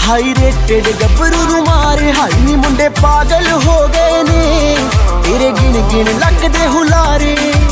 High rated गब्बरू नू मारे high नी मुंडे पागल हो गए ने तेरे गिन गिन लगदे हुलारे।